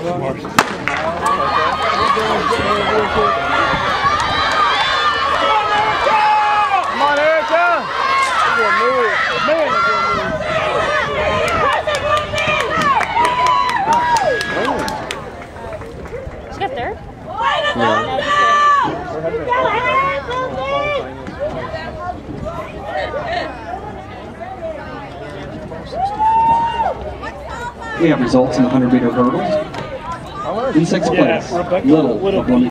on, Erika! She got third? We have results in the 100-meter hurdles. In 6th place, Little of Bloomington.